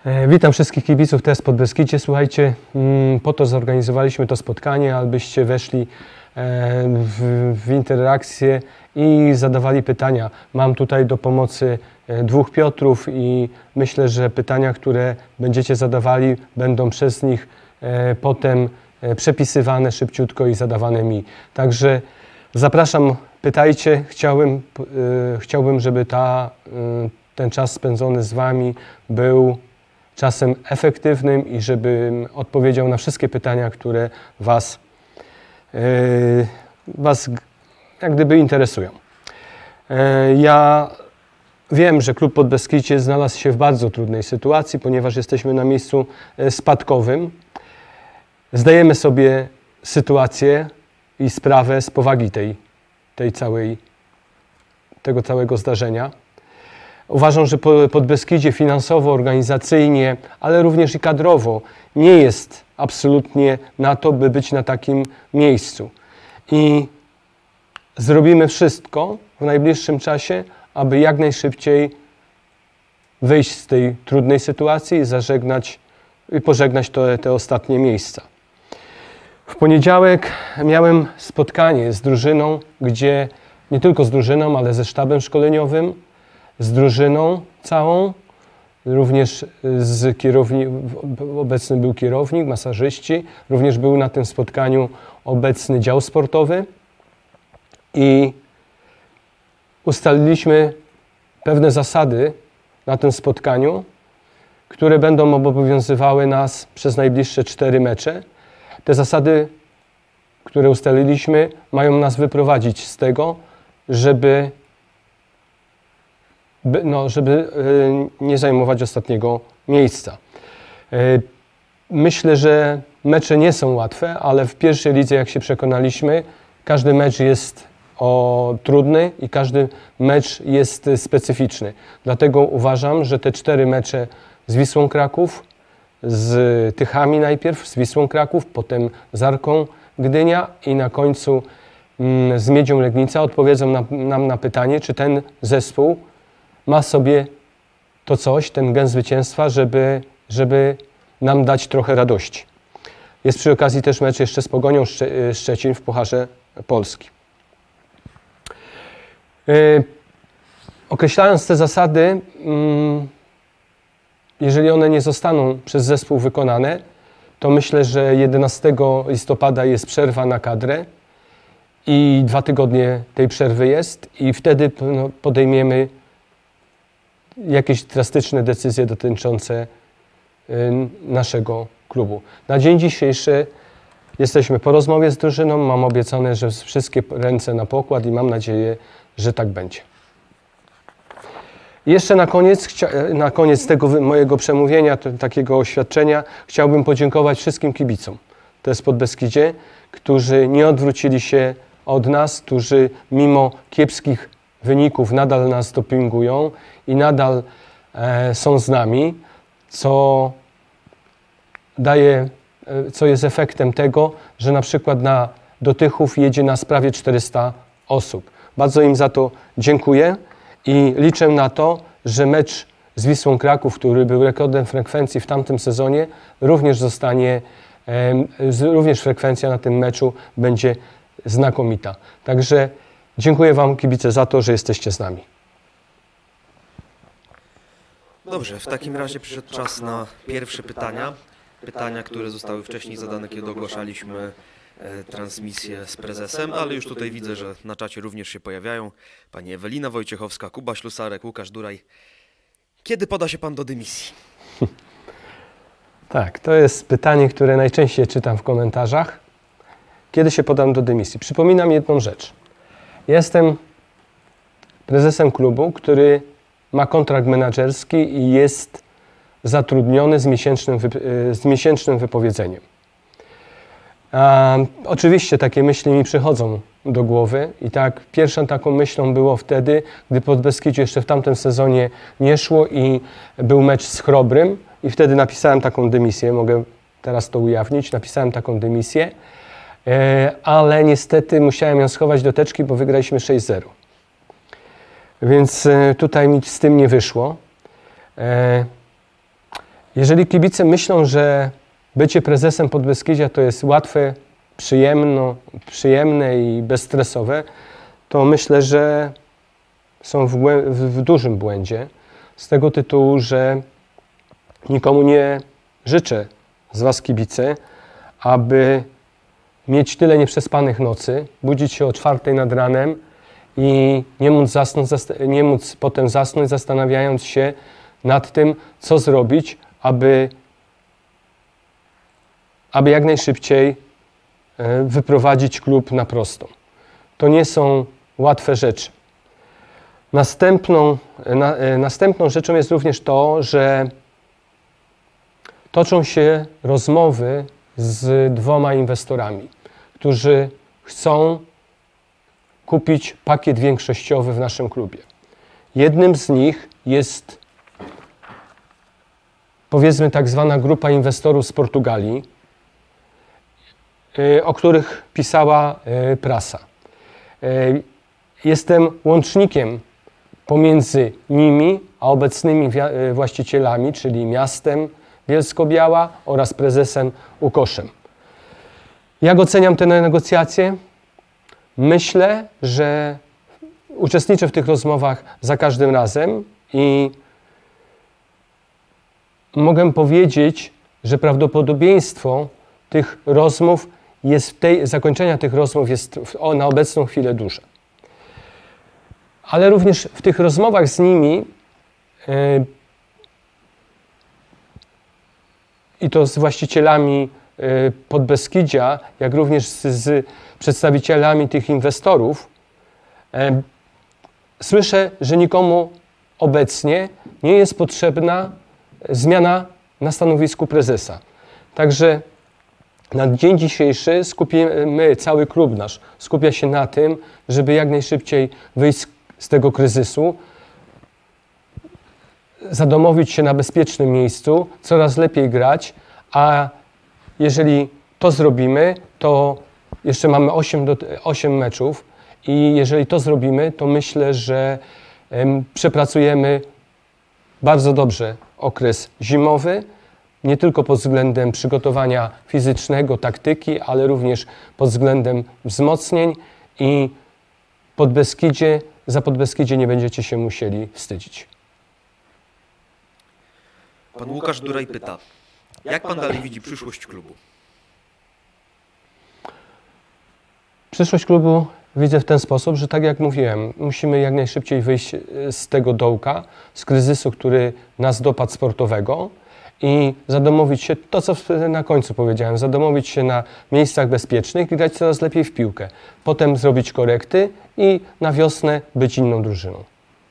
Witam wszystkich kibiców TS Podbeskidzie. Słuchajcie, po to zorganizowaliśmy to spotkanie, abyście weszli w interakcję i zadawali pytania. Mam tutaj do pomocy dwóch Piotrów i myślę, że pytania, które będziecie zadawali, będą przez nich potem przepisywane szybciutko i zadawane mi. Także zapraszam, pytajcie. Chciałbym, żeby ten czas spędzony z Wami był czasem efektywnym i żebym odpowiedział na wszystkie pytania, które Was jak gdyby interesują. Ja wiem, że klub Podbeskidzie znalazł się w bardzo trudnej sytuacji, ponieważ jesteśmy na miejscu spadkowym. Zdajemy sobie sytuację i sprawę z powagi tego całego zdarzenia. Uważam, że Podbeskidzie finansowo, organizacyjnie, ale również i kadrowo nie jest absolutnie na to, by być na takim miejscu. I zrobimy wszystko w najbliższym czasie, aby jak najszybciej wyjść z tej trudnej sytuacji i pożegnać te ostatnie miejsca. W poniedziałek miałem spotkanie z drużyną, gdzie nie tylko z drużyną, ale ze sztabem szkoleniowym, z drużyną całą, również obecny był kierownik, masażyści, również był na tym spotkaniu obecny dział sportowy i ustaliliśmy pewne zasady na tym spotkaniu, które będą obowiązywały nas przez najbliższe 4 mecze. Te zasady, które ustaliliśmy, mają nas wyprowadzić z tego, żeby nie zajmować ostatniego miejsca. Myślę, że mecze nie są łatwe, ale w pierwszej lidze, jak się przekonaliśmy, każdy mecz jest trudny i każdy mecz jest specyficzny. Dlatego uważam, że te 4 mecze z Wisłą Kraków, z Tychami najpierw, z Wisłą Kraków, potem z Arką Gdynia i na końcu z Miedzią Legnica odpowiedzą nam na pytanie, czy ten zespół ma sobie to coś, ten gen zwycięstwa, żeby nam dać trochę radości. Jest przy okazji też mecz jeszcze z Pogonią Szczecin w Pucharze Polski. Określając te zasady, jeżeli one nie zostaną przez zespół wykonane, to myślę, że 11 listopada jest przerwa na kadrę i 2 tygodnie tej przerwy jest i wtedy podejmiemy jakieś drastyczne decyzje dotyczące naszego klubu. Na dzień dzisiejszy jesteśmy po rozmowie z drużyną, mam obiecane, że wszystkie ręce na pokład i mam nadzieję, że tak będzie. I jeszcze na koniec tego mojego przemówienia, takiego oświadczenia, chciałbym podziękować wszystkim kibicom TS Podbeskidzie, którzy nie odwrócili się od nas, którzy mimo kiepskich wyników nadal nas dopingują i nadal są z nami, co jest efektem tego, że na przykład do Tychów jedzie nas prawie 400 osób. Bardzo im za to dziękuję i liczę na to, że mecz z Wisłą Kraków, który był rekordem frekwencji w tamtym sezonie, również frekwencja na tym meczu będzie znakomita. Także dziękuję Wam, kibice, za to, że jesteście z nami. Dobrze, w takim razie przyszedł czas na pierwsze pytania. Pytania, które zostały wcześniej zadane, kiedy ogłaszaliśmy transmisję z prezesem, ale już tutaj widzę, że na czacie również się pojawiają. Pani Ewelina Wojciechowska, Kuba Ślusarek, Łukasz Duraj. Kiedy poda się Pan do dymisji? Tak, to jest pytanie, które najczęściej czytam w komentarzach. Kiedy się podam do dymisji? Przypominam jedną rzecz. Jestem prezesem klubu, który ma kontrakt menedżerski i jest zatrudniony z miesięcznym wypowiedzeniem. Oczywiście takie myśli mi przychodzą do głowy i tak pierwszą taką myślą było wtedy, gdy Podbeskidzie jeszcze w tamtym sezonie nie szło i był mecz z Chrobrym i wtedy napisałem taką dymisję, mogę teraz to ujawnić, napisałem taką dymisję, ale niestety musiałem ją schować do teczki, bo wygraliśmy 6-0. Więc tutaj mi z tym nie wyszło. Jeżeli kibice myślą, że bycie prezesem Podbeskidzia to jest łatwe, przyjemne i bezstresowe, to myślę, że są w dużym błędzie z tego tytułu, że nikomu nie życzę z Was, kibice, aby mieć tyle nieprzespanych nocy, budzić się o 4 nad ranem i nie móc potem zasnąć, zastanawiając się nad tym, co zrobić, aby jak najszybciej wyprowadzić klub na prostą. To nie są łatwe rzeczy. Następną rzeczą jest również to, że toczą się rozmowy z 2 inwestorami, którzy chcą kupić pakiet większościowy w naszym klubie. Jednym z nich jest, powiedzmy, tak zwana grupa inwestorów z Portugalii, o których pisała prasa. Jestem łącznikiem pomiędzy nimi a obecnymi właścicielami, czyli miastem Bielsko-Biała oraz prezesem Łukoszem. Jak oceniam te negocjacje? Myślę, że uczestniczę w tych rozmowach za każdym razem i mogę powiedzieć, że prawdopodobieństwo tych rozmów zakończenia tych rozmów jest na obecną chwilę duże. Ale również w tych rozmowach z nimi i to z właścicielami Podbeskidzia, jak również z przedstawicielami tych inwestorów, słyszę, że nikomu obecnie nie jest potrzebna zmiana na stanowisku prezesa. Także na dzień dzisiejszy cały klub nasz skupia się na tym, żeby jak najszybciej wyjść z tego kryzysu, zadomowić się na bezpiecznym miejscu, coraz lepiej grać, a jeżeli to zrobimy, to jeszcze mamy 8 meczów i jeżeli to zrobimy, to myślę, że przepracujemy bardzo dobrze okres zimowy, nie tylko pod względem przygotowania fizycznego, taktyki, ale również pod względem wzmocnień i za Podbeskidzie nie będziecie się musieli wstydzić. Pan Łukasz Duraj pyta, jak pan dalej widzi przyszłość klubu? Przyszłość klubu widzę w ten sposób, że tak jak mówiłem, musimy jak najszybciej wyjść z tego dołka, z kryzysu, który nas dopadł sportowego i zadomowić się, to co na końcu powiedziałem, zadomowić się na miejscach bezpiecznych i grać coraz lepiej w piłkę. Potem zrobić korekty i na wiosnę być inną drużyną.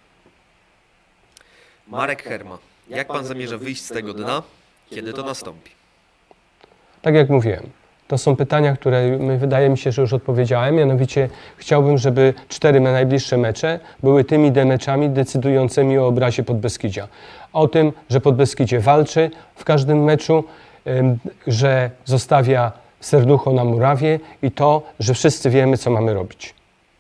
Marek Herma, jak pan zamierza wyjść z tego dna? Kiedy to nastąpi? Tak jak mówiłem, to są pytania, które wydaje mi się, że już odpowiedziałem. Mianowicie chciałbym, żeby 4 najbliższe mecze były tymi meczami decydującymi o obrazie Podbeskidzia. O tym, że Podbeskidzie walczy w każdym meczu, że zostawia serducho na murawie i to, że wszyscy wiemy, co mamy robić.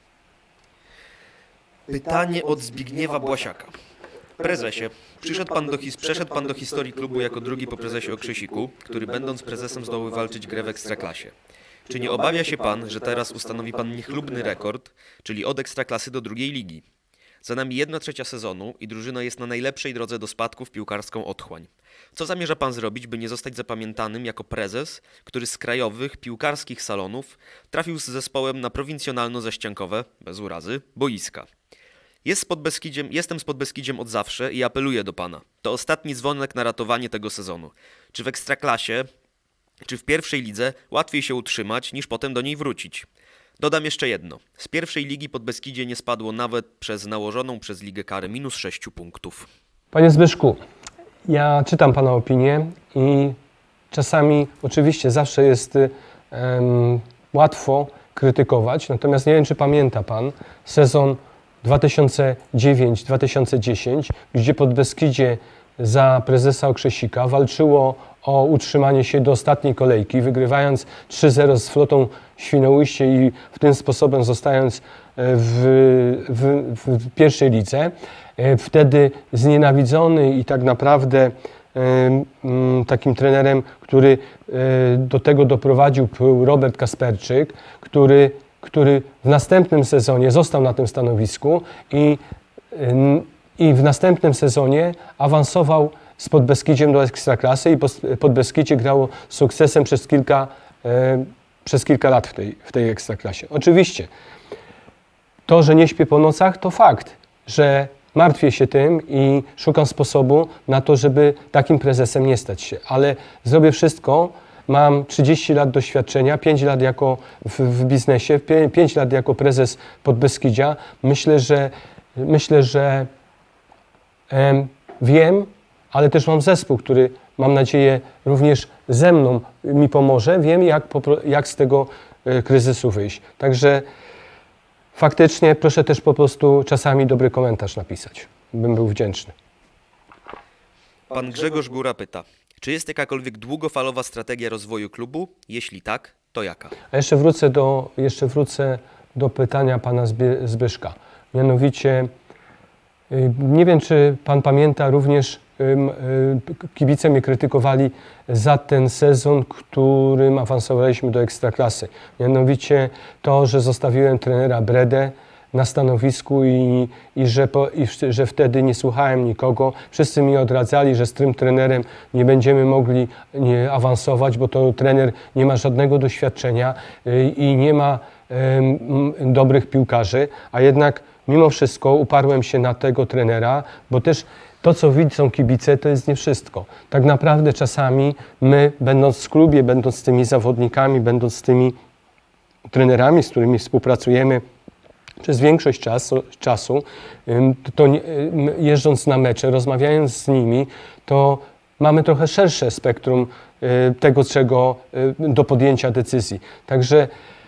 Pytanie od Zbigniewa Błasiaka. Prezesie, przeszedł pan do historii klubu jako drugi po prezesie Okrzesiku, który będąc prezesem zdołał walczyć grę w Ekstraklasie. Czy nie obawia się pan, że teraz ustanowi pan niechlubny rekord, czyli od Ekstraklasy do drugiej ligi? Za nami 1/3 sezonu i drużyna jest na najlepszej drodze do spadku w piłkarską otchłań. Co zamierza pan zrobić, by nie zostać zapamiętanym jako prezes, który z krajowych, piłkarskich salonów trafił z zespołem na prowincjonalno-zaściankowe, bez urazy, boiska? Jestem z Podbeskidziem od zawsze i apeluję do pana. To ostatni dzwonek na ratowanie tego sezonu. Czy w Ekstraklasie, czy w pierwszej lidze łatwiej się utrzymać, niż potem do niej wrócić? Dodam jeszcze jedno. Z pierwszej ligi Podbeskidzie nie spadło nawet przez nałożoną przez ligę karę -6 punktów. Panie Zbyszku, ja czytam pana opinię i czasami oczywiście zawsze jest łatwo krytykować, natomiast nie wiem, czy pamięta pan sezon 2009-2010, gdzie Podbeskidzie za prezesa Okrzesika walczyło o utrzymanie się do ostatniej kolejki, wygrywając 3-0 z Flotą Świnoujście i w tym sposobem zostając w pierwszej lidze. Wtedy znienawidzony i tak naprawdę takim trenerem, który do tego doprowadził, był Robert Kasperczyk, który w następnym sezonie został na tym stanowisku i w następnym sezonie awansował z Podbeskidziem do Ekstraklasy i Podbeskidzie grało z sukcesem przez kilka lat w tej Ekstraklasie. Oczywiście to, że nie śpię po nocach, to fakt, że martwię się tym i szukam sposobu na to, żeby takim prezesem nie stać się, ale zrobię wszystko. Mam 30 lat doświadczenia, 5 lat w biznesie, 5 lat jako prezes Podbeskidzia. Myślę, że wiem, ale też mam zespół, który mam nadzieję również ze mną mi pomoże. Wiem, jak z tego kryzysu wyjść. Także faktycznie proszę też po prostu czasami dobry komentarz napisać. Bym był wdzięczny. Pan Grzegorz Góra pyta, czy jest jakakolwiek długofalowa strategia rozwoju klubu? Jeśli tak, to jaka? A jeszcze wrócę do pytania pana Zbyszka. Mianowicie, nie wiem, czy pan pamięta, również kibice mnie krytykowali za ten sezon, którym awansowaliśmy do Ekstraklasy. Mianowicie to, że zostawiłem trenera Bredę na stanowisku i że wtedy nie słuchałem nikogo. Wszyscy mi odradzali, że z tym trenerem nie będziemy mogli awansować, bo to trener nie ma żadnego doświadczenia i nie ma dobrych piłkarzy, a jednak mimo wszystko uparłem się na tego trenera, bo też to, co widzą kibice, to jest nie wszystko. Tak naprawdę czasami my, będąc w klubie, będąc z tymi zawodnikami, będąc z tymi trenerami, z którymi współpracujemy przez większość czasu, jeżdżąc na mecze, rozmawiając z nimi, to mamy trochę szersze spektrum tego, do podjęcia decyzji. Także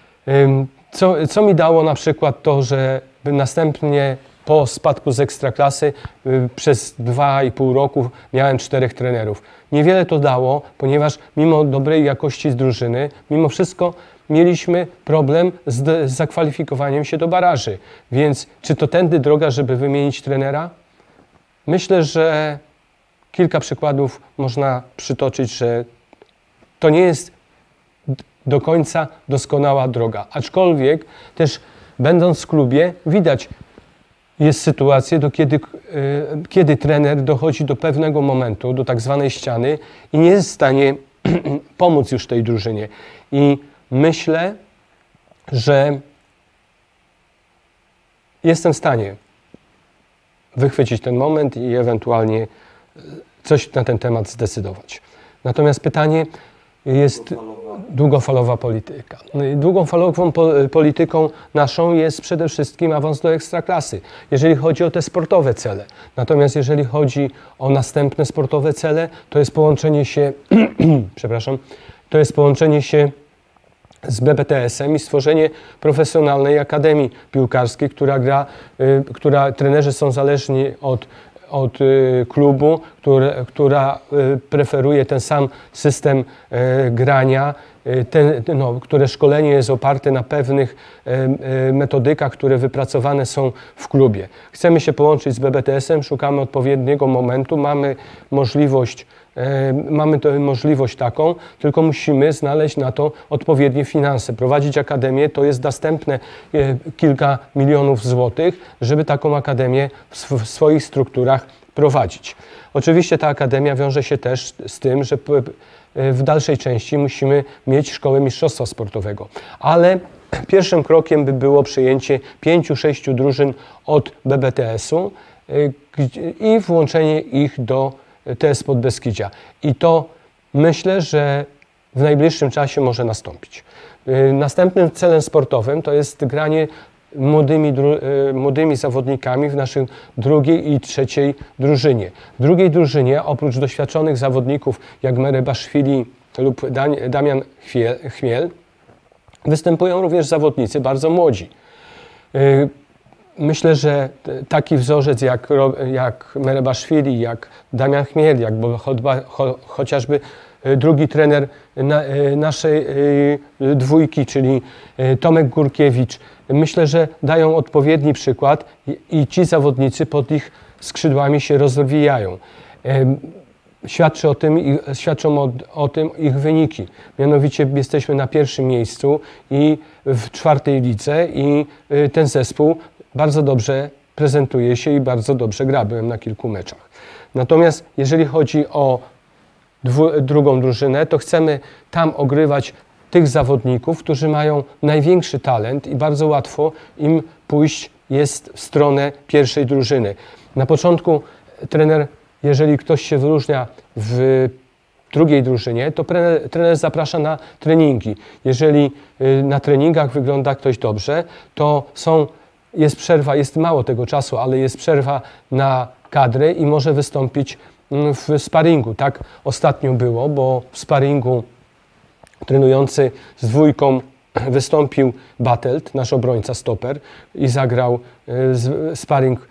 co mi dało na przykład to, że następnie po spadku z Ekstraklasy przez 2,5 roku miałem 4 trenerów. Niewiele to dało, ponieważ mimo dobrej jakości z drużyny, mimo wszystko mieliśmy problem z zakwalifikowaniem się do baraży. Więc czy to tędy droga, żeby wymienić trenera? Myślę, że kilka przykładów można przytoczyć, że to nie jest do końca doskonała droga. Aczkolwiek też będąc w klubie widać, jest sytuacje, kiedy trener dochodzi do pewnego momentu, do tak zwanej ściany i nie jest w stanie pomóc już tej drużynie. I myślę, że jestem w stanie wychwycić ten moment i ewentualnie coś na ten temat zdecydować. Natomiast pytanie jest długofalowa polityka. Długofalową polityką naszą jest przede wszystkim awans do Ekstraklasy, jeżeli chodzi o te sportowe cele. Natomiast jeżeli chodzi o następne sportowe cele, to jest połączenie się, to jest połączenie się z BBTS-em i stworzenie profesjonalnej akademii piłkarskiej, która trenerzy są zależni od klubu, która preferuje ten sam system grania, które szkolenie jest oparte na pewnych metodykach, które wypracowane są w klubie. Chcemy się połączyć z BBTS-em, szukamy odpowiedniego momentu, mamy możliwość taką, tylko musimy znaleźć na to odpowiednie finanse. Prowadzić akademię to jest następne kilka milionów złotych, żeby taką akademię w swoich strukturach prowadzić. Oczywiście ta akademia wiąże się też z tym, że w dalszej części musimy mieć szkołę mistrzostwa sportowego, ale pierwszym krokiem by było przyjęcie 5-6 drużyn od BBTS-u i włączenie ich do TS Podbeskidzia. I to myślę, że w najbliższym czasie może nastąpić. Następnym celem sportowym to jest granie młodymi zawodnikami w naszej drugiej i trzeciej drużynie. W drugiej drużynie, oprócz doświadczonych zawodników jak Merebaszwili lub Damian Chmiel, występują również zawodnicy bardzo młodzi. Myślę, że taki wzorzec jak Merebaszwili, jak Damian Chmiel, jak chociażby drugi trener naszej dwójki, czyli Tomek Górkiewicz, myślę, że dają odpowiedni przykład i ci zawodnicy pod ich skrzydłami się rozwijają. świadczą o tym ich wyniki. Mianowicie jesteśmy na pierwszym miejscu i w 4. lidze i ten zespół bardzo dobrze prezentuje się i bardzo dobrze gra. Byłem na kilku meczach. Natomiast jeżeli chodzi o drugą drużynę, to chcemy tam ogrywać tych zawodników, którzy mają największy talent i bardzo łatwo im pójść jest w stronę pierwszej drużyny. Na początku trener, jeżeli ktoś się wyróżnia w drugiej drużynie, to trener zaprasza na treningi. Jeżeli na treningach wygląda ktoś dobrze, to jest przerwa, jest mało tego czasu, ale jest przerwa na kadrę i może wystąpić w sparingu. Tak ostatnio było, bo w sparingu trenujący z dwójką wystąpił Batelt, nasz obrońca stoper, i zagrał sparing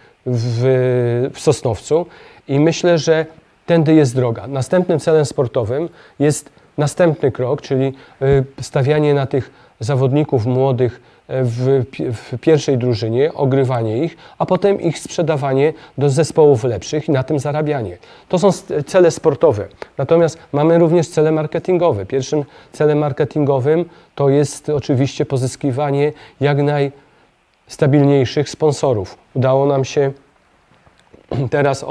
w Sosnowcu. I myślę, że tędy jest droga. Następnym celem sportowym jest następny krok, czyli stawianie na tych zawodników młodych w pierwszej drużynie, ogrywanie ich, a potem ich sprzedawanie do zespołów lepszych i na tym zarabianie. To są cele sportowe. Natomiast mamy również cele marketingowe. Pierwszym celem marketingowym to jest oczywiście pozyskiwanie jak najstabilniejszych sponsorów. Udało nam się teraz,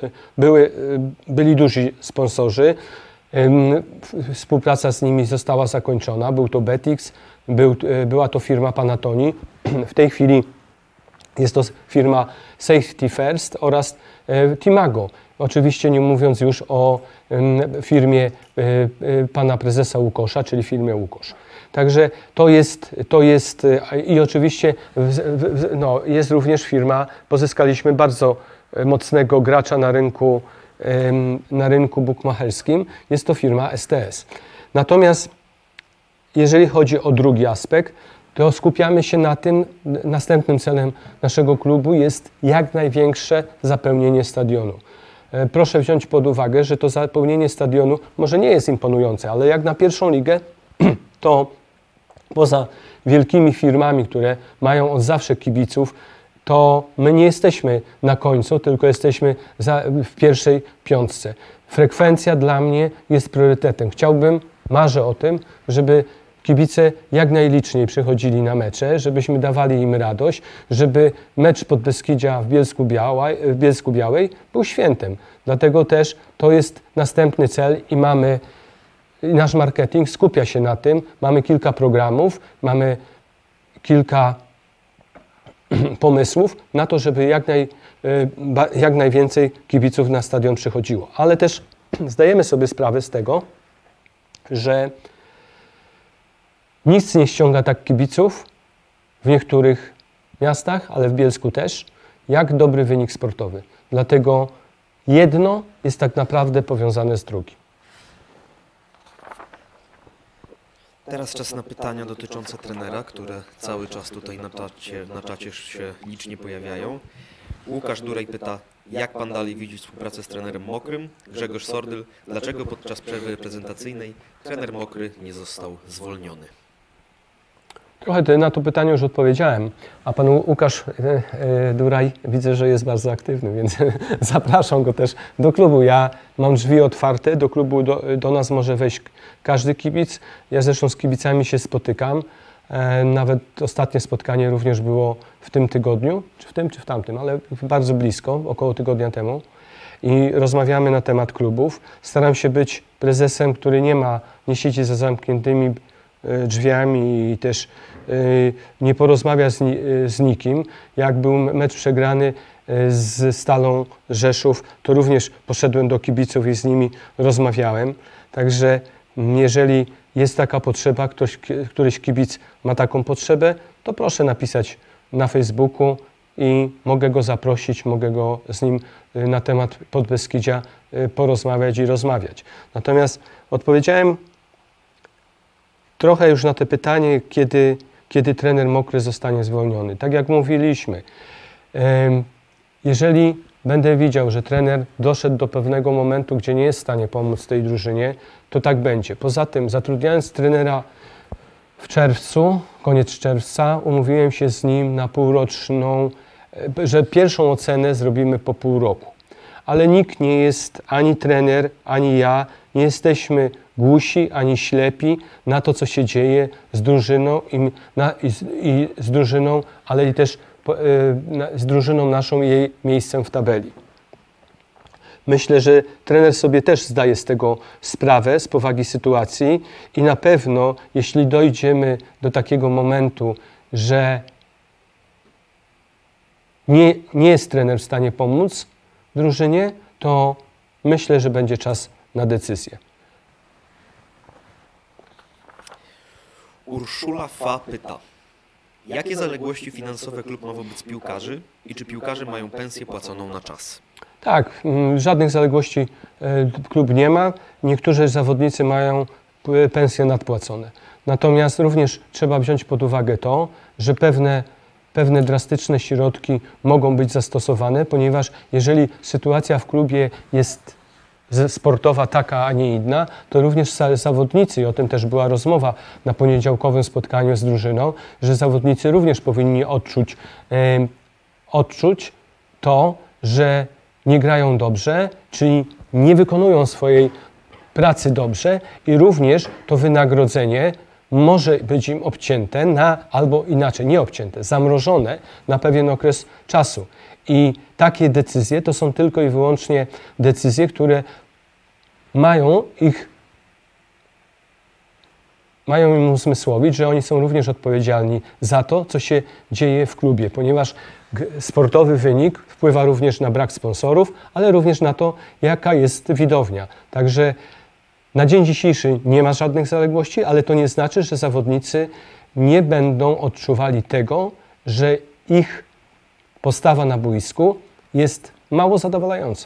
byli duzi sponsorzy, współpraca z nimi została zakończona, był to Betix, była to firma Panatoni, w tej chwili jest to firma Safety First oraz Timago, oczywiście nie mówiąc już o firmie pana prezesa Łukosza, czyli firmie Łukosz. Także to jest i oczywiście jest również firma, pozyskaliśmy bardzo mocnego gracza na rynku bukmacherskim, jest to firma STS. Natomiast jeżeli chodzi o drugi aspekt, to skupiamy się na tym, następnym celem naszego klubu jest jak największe zapełnienie stadionu. Proszę wziąć pod uwagę, że to zapełnienie stadionu może nie jest imponujące, ale jak na pierwszą ligę, to poza wielkimi firmami, które mają od zawsze kibiców, to my nie jesteśmy na końcu, tylko jesteśmy w pierwszej piątce. Frekwencja dla mnie jest priorytetem. Marzę o tym, żeby kibice jak najliczniej przychodzili na mecze, żebyśmy dawali im radość, żeby mecz Podbeskidzia w Bielsku Białej był świętem. Dlatego też to jest następny cel i nasz marketing skupia się na tym. Mamy kilka programów, mamy kilka pomysłów na to, żeby jak najwięcej kibiców na stadion przychodziło. Ale też zdajemy sobie sprawę z tego, że nic nie ściąga tak kibiców w niektórych miastach, ale w Bielsku też, jak dobry wynik sportowy. Dlatego jedno jest tak naprawdę powiązane z drugim. Teraz czas na pytania dotyczące trenera, które cały czas tutaj na czacie się licznie pojawiają. Łukasz Durej pyta, jak pan dalej widzi współpracę z trenerem Mokrym? Grzegorz Sordyl, dlaczego podczas przerwy reprezentacyjnej trener Mokry nie został zwolniony? Trochę na to pytanie już odpowiedziałem, a pan Łukasz Duraj widzę, że jest bardzo aktywny, więc zapraszam go też do klubu. Ja mam drzwi otwarte, do klubu do nas może wejść każdy kibic. Ja zresztą z kibicami się spotykam. Nawet ostatnie spotkanie również było w tym tygodniu, czy w tamtym, ale bardzo blisko, około tygodnia temu. I rozmawiamy na temat klubów. Staram się być prezesem, który nie siedzi za zamkniętymi drzwiami i też nie porozmawia z nikim. Jak był mecz przegrany z Stalą Rzeszów, to również poszedłem do kibiców i z nimi rozmawiałem. Także jeżeli jest taka potrzeba, któryś kibic ma taką potrzebę, to proszę napisać na Facebooku i mogę go zaprosić, mogę go z nim na temat Podbeskidzia porozmawiać i rozmawiać. Natomiast odpowiedziałem trochę już na to pytanie, kiedy trener Mokry zostanie zwolniony. Tak jak mówiliśmy, jeżeli będę widział, że trener doszedł do pewnego momentu, gdzie nie jest w stanie pomóc tej drużynie, to tak będzie. Poza tym, zatrudniając trenera w czerwcu, koniec czerwca, umówiłem się z nim na półroczną, że pierwszą ocenę zrobimy po pół roku. ale nikt nie jest, ani trener, ani ja, nie jesteśmy głusi ani ślepi na to, co się dzieje z drużyną, i z drużyną, ale i też z drużyną naszą i jej miejscem w tabeli. Myślę, że trener sobie też zdaje z tego sprawę, z powagi sytuacji i na pewno, jeśli dojdziemy do takiego momentu, że nie jest trener w stanie pomóc drużynie, to myślę, że będzie czas na decyzję. Urszula Fa pyta, jakie zaległości finansowe klub ma wobec piłkarzy i czy piłkarze mają pensję płaconą na czas? Tak, żadnych zaległości klub nie ma. Niektórzy zawodnicy mają pensje nadpłacone. Natomiast również trzeba wziąć pod uwagę to, że pewne drastyczne środki mogą być zastosowane, ponieważ jeżeli sytuacja w klubie jest sportowa taka, a nie inna, to również zawodnicy, i o tym też była rozmowa na poniedziałkowym spotkaniu z drużyną, że zawodnicy również powinni odczuć to, że nie grają dobrze, czyli nie wykonują swojej pracy dobrze i również to wynagrodzenie może być im obcięte albo inaczej, nie obcięte, zamrożone na pewien okres czasu. I takie decyzje to są tylko i wyłącznie decyzje, które mają im uzmysłowić, że oni są również odpowiedzialni za to, co się dzieje w klubie, ponieważ sportowy wynik wpływa również na brak sponsorów, ale również na to, jaka jest widownia. Także na dzień dzisiejszy nie ma żadnych zaległości, ale to nie znaczy, że zawodnicy nie będą odczuwali tego, że ich postawa na boisku jest mało zadowalająca.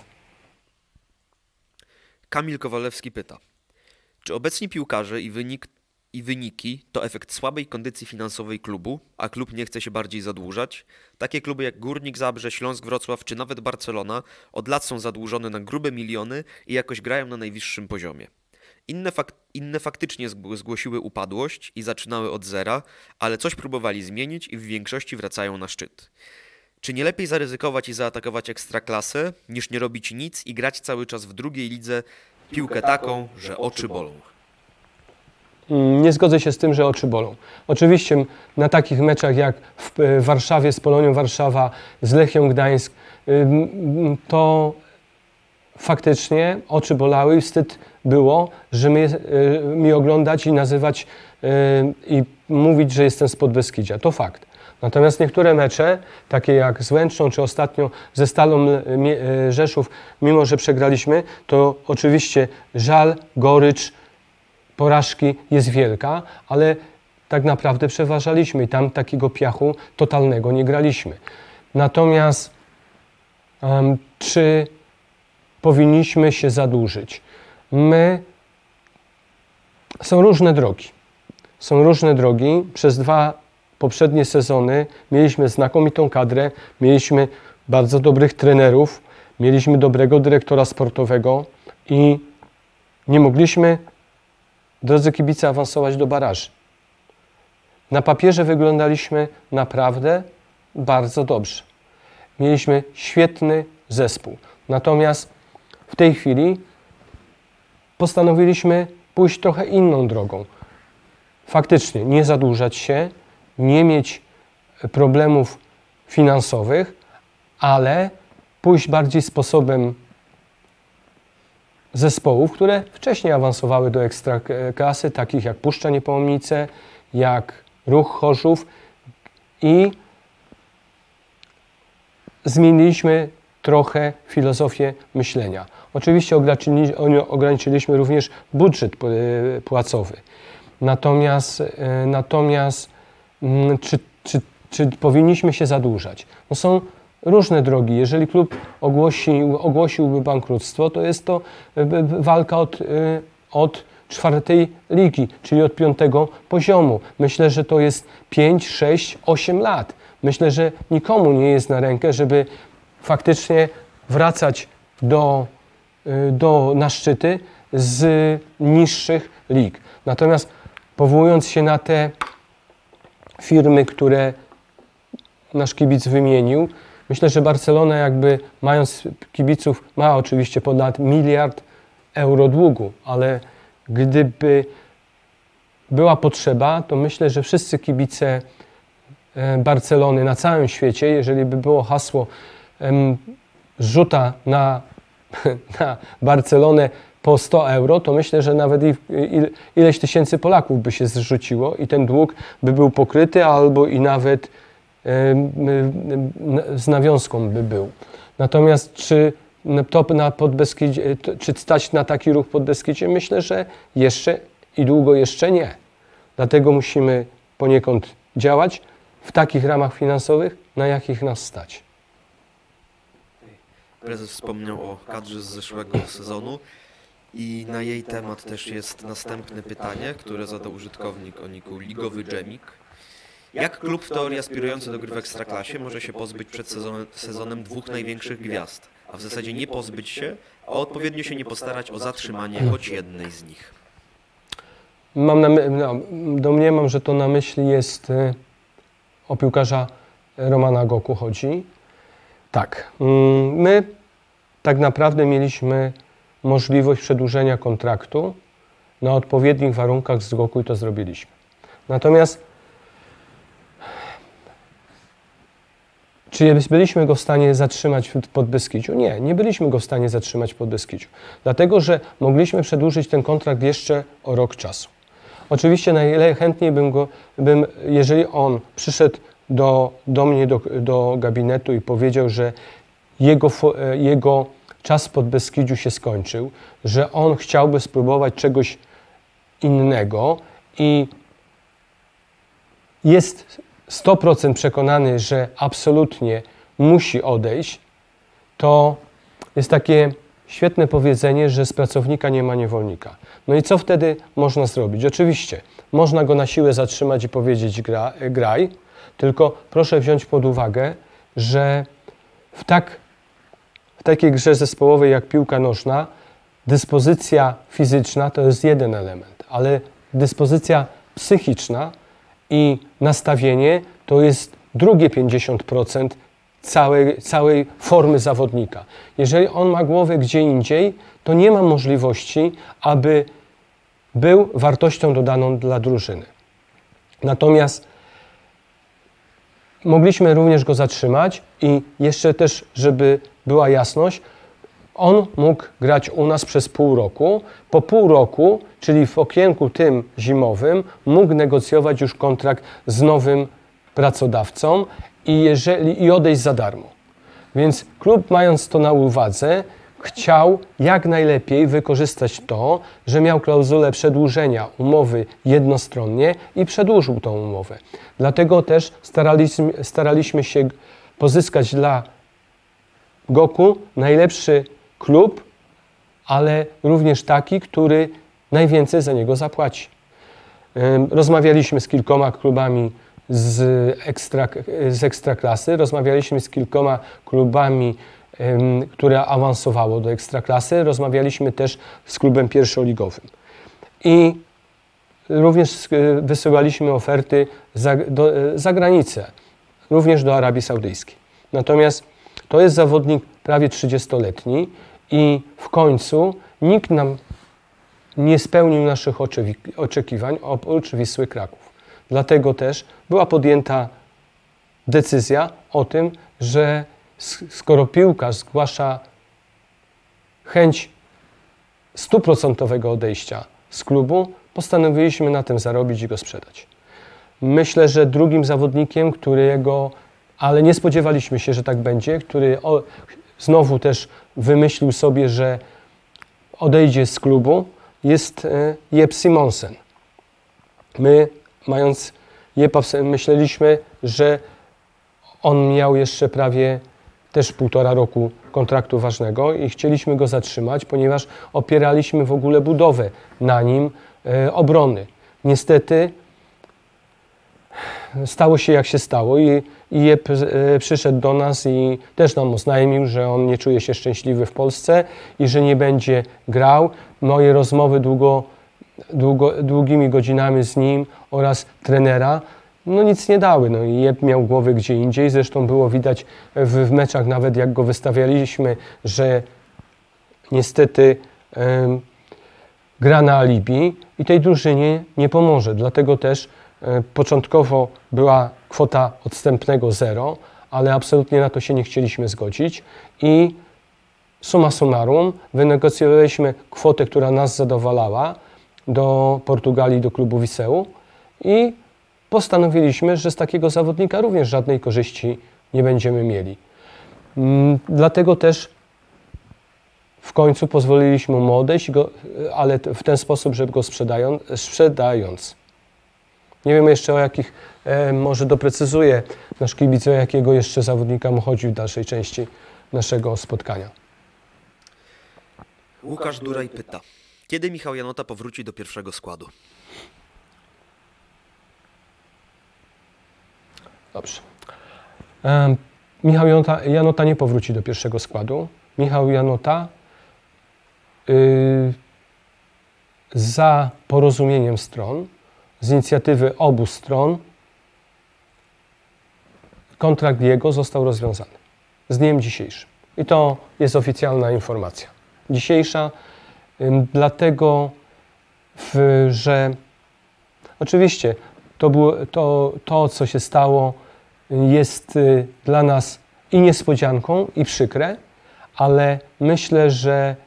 Kamil Kowalewski pyta, czy obecni piłkarze i wyniki to efekt słabej kondycji finansowej klubu, a klub nie chce się bardziej zadłużać? Takie kluby jak Górnik Zabrze, Śląsk Wrocław czy nawet Barcelona od lat są zadłużone na grube miliony i jakoś grają na najwyższym poziomie. Inne faktycznie zgłosiły upadłość i zaczynały od zera, ale coś próbowali zmienić i w większości wracają na szczyt. Czy nie lepiej zaryzykować i zaatakować ekstraklasę, niż nie robić nic i grać cały czas w drugiej lidze piłkę taką, że oczy bolą? Nie zgodzę się z tym, że oczy bolą. Oczywiście na takich meczach jak w Warszawie z Polonią Warszawa, z Lechią Gdańsk, to faktycznie oczy bolały i wstyd było, że mi oglądać i nazywać i mówić, że jestem spod Beskidzia. To fakt. Natomiast niektóre mecze, takie jak z Łęczną czy ostatnio ze Stalą Rzeszów, mimo że przegraliśmy, to oczywiście żal, gorycz, porażki jest wielka, ale tak naprawdę przeważaliśmy i tam takiego piachu totalnego nie graliśmy. Natomiast czy powinniśmy się zadłużyć? Są różne drogi. Są różne drogi. Przez 2 poprzednie sezony mieliśmy znakomitą kadrę, mieliśmy bardzo dobrych trenerów, mieliśmy dobrego dyrektora sportowego i nie mogliśmy, drodzy kibice, awansować do baraży. Na papierze wyglądaliśmy naprawdę bardzo dobrze. Mieliśmy świetny zespół. Natomiast w tej chwili postanowiliśmy pójść trochę inną drogą. Faktycznie nie zadłużać się, nie mieć problemów finansowych, ale pójść bardziej sposobem zespołów, które wcześniej awansowały do ekstraklasy, takich jak Puszcza Niepołomice, jak Ruch Chorzów i zmieniliśmy trochę filozofię myślenia. Oczywiście ograniczyliśmy również budżet płacowy. Natomiast czy powinniśmy się zadłużać? No są różne drogi. Jeżeli klub ogłosiłby bankructwo, to jest to walka od 4. ligi, czyli od 5. poziomu. Myślę, że to jest 5, 6, 8 lat. Myślę, że nikomu nie jest na rękę, żeby faktycznie wracać na szczyty z niższych lig. Natomiast powołując się na te firmy, które nasz kibic wymienił, Myślę, że Barcelona jakby mając kibiców ma oczywiście ponad 1 miliard euro długu, ale gdyby była potrzeba, to myślę, że wszyscy kibice Barcelony na całym świecie, jeżeli by było hasło rzuta na Barcelonę po 100 euro, to myślę, że nawet ileś tysięcy Polaków by się zrzuciło i ten dług by był pokryty, albo i nawet z nawiązką by był. Natomiast czy stać na taki ruch Podbeskidzie? Myślę, że jeszcze i długo jeszcze nie. Dlatego musimy poniekąd działać w takich ramach finansowych, na jakich nas stać. Prezes wspomniał o kadrze z zeszłego sezonu i na jej temat też jest następne pytanie, które zadał użytkownik o niku Ligowy Dżemik. Jak klub w teorii aspirujący do gry w Ekstraklasie może się pozbyć przed sezonem 2 największych gwiazd, a w zasadzie nie pozbyć się, a odpowiednio się nie postarać o zatrzymanie choć jednej z nich? Domniemam, że to na myśli jest o piłkarza Romana Goku chodzi. Tak, my tak naprawdę mieliśmy możliwość przedłużenia kontraktu na odpowiednich warunkach z Goku i to zrobiliśmy. Natomiast czy byliśmy go w stanie zatrzymać w Podbeskidziu? Nie, nie byliśmy go w stanie zatrzymać w Podbeskidziu. Dlatego, że mogliśmy przedłużyć ten kontrakt jeszcze o rok czasu. Oczywiście najchętniej bym, jeżeli on przyszedł do mnie, do gabinetu i powiedział, że jego czas w Podbeskidziu się skończył, że on chciałby spróbować czegoś innego i jest 100% przekonany, że absolutnie musi odejść, to jest takie świetne powiedzenie, że z pracownika nie ma niewolnika. No i co wtedy można zrobić? Oczywiście można go na siłę zatrzymać i powiedzieć graj, tylko proszę wziąć pod uwagę, że w takiej grze zespołowej jak piłka nożna dyspozycja fizyczna to jest jeden element, ale dyspozycja psychiczna i nastawienie to jest drugie 50% całej formy zawodnika. Jeżeli on ma głowę gdzie indziej, to nie ma możliwości, aby był wartością dodaną dla drużyny. Natomiast mogliśmy również go zatrzymać i jeszcze też, żeby była jasność, on mógł grać u nas przez pół roku. Po pół roku, czyli w okienku tym zimowym, mógł negocjować już kontrakt z nowym pracodawcą i odejść za darmo. Więc klub, mając to na uwadze, chciał jak najlepiej wykorzystać to, że miał klauzulę przedłużenia umowy jednostronnie i przedłużył tą umowę. Dlatego też staraliśmy się pozyskać dla Goku najlepszy klub, ale również taki, który najwięcej za niego zapłaci. Rozmawialiśmy z kilkoma klubami z Ekstraklasy, rozmawialiśmy z kilkoma klubami, które awansowało do Ekstraklasy, rozmawialiśmy też z klubem pierwszoligowym. I również wysyłaliśmy oferty za granicę, również do Arabii Saudyjskiej. Natomiast to jest zawodnik prawie 30-letni i w końcu nikt nam nie spełnił naszych oczekiwań oprócz Wisły Kraków. Dlatego też była podjęta decyzja o tym, że skoro piłkarz zgłasza chęć 100% odejścia z klubu, postanowiliśmy na tym zarobić i go sprzedać. Myślę, że drugim zawodnikiem, ale nie spodziewaliśmy się, że tak będzie, który znowu też wymyślił sobie, że odejdzie z klubu, jest Jep Simonsen. My, mając Jepa, myśleliśmy, że on miał jeszcze prawie też 1,5 roku kontraktu ważnego i chcieliśmy go zatrzymać, ponieważ opieraliśmy w ogóle budowę na nim obrony. Niestety stało się jak się stało i Jep przyszedł do nas i też nam oznajmił, że on nie czuje się szczęśliwy w Polsce i że nie będzie grał. Moje rozmowy długimi godzinami z nim oraz trenera no nic nie dały. No i Jeb miał głowę gdzie indziej. Zresztą było widać w meczach, nawet jak go wystawialiśmy, że niestety gra na alibi i tej drużynie nie pomoże. Dlatego też początkowo była kwota odstępnego 0, ale absolutnie na to się nie chcieliśmy zgodzić i summa summarum wynegocjowaliśmy kwotę, która nas zadowalała do Portugalii, do klubu Wiseu i postanowiliśmy, że z takiego zawodnika również żadnej korzyści nie będziemy mieli. Dlatego też w końcu pozwoliliśmy mu odejść, ale w ten sposób, żeby go sprzedając. Nie wiem jeszcze o jakich, może doprecyzuję nasz kibic, o jakiego jeszcze zawodnika mu chodzi w dalszej części naszego spotkania. Łukasz Duraj pyta, kiedy Michał Janota powróci do pierwszego składu? Dobrze. Michał Janota nie powróci do pierwszego składu. Michał Janota za porozumieniem stron, z inicjatywy obu stron, kontrakt jego został rozwiązany z dniem dzisiejszym. I to jest oficjalna informacja. Dzisiejsza, dlatego, że oczywiście to, co się stało, jest dla nas i niespodzianką, i przykre, ale myślę, że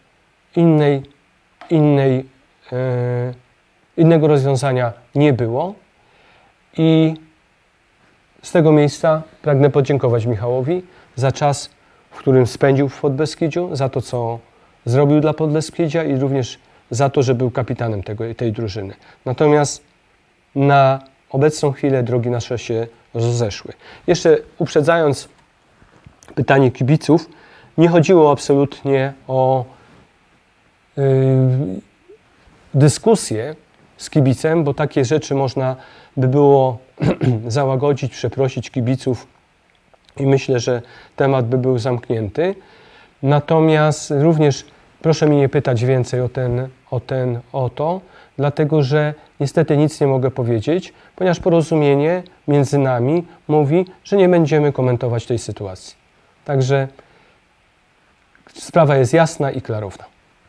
innego rozwiązania nie było i z tego miejsca pragnę podziękować Michałowi za czas, w którym spędził w Podbeskidziu, za to, co zrobił dla Podbeskidzia i również za to, że był kapitanem tej drużyny. Natomiast na obecną chwilę drogi nasze się rozeszły. Jeszcze uprzedzając pytanie kibiców, nie chodziło absolutnie o dyskusję z kibicem, bo takie rzeczy można by było załagodzić, przeprosić kibiców i myślę, że temat by był zamknięty. Natomiast również proszę mi nie pytać więcej o to, dlatego że niestety nic nie mogę powiedzieć, ponieważ porozumienie między nami mówi, że nie będziemy komentować tej sytuacji. Także sprawa jest jasna i klarowna.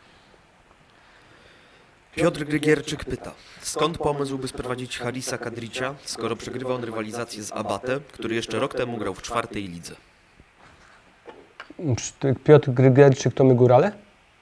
Piotr Grygierczyk pyta, skąd pomysł, by sprowadzić Harisa Kadricia, skoro przegrywa on rywalizację z Abate, który jeszcze rok temu grał w 4. lidze? Piotr Grygierczyk to my górale?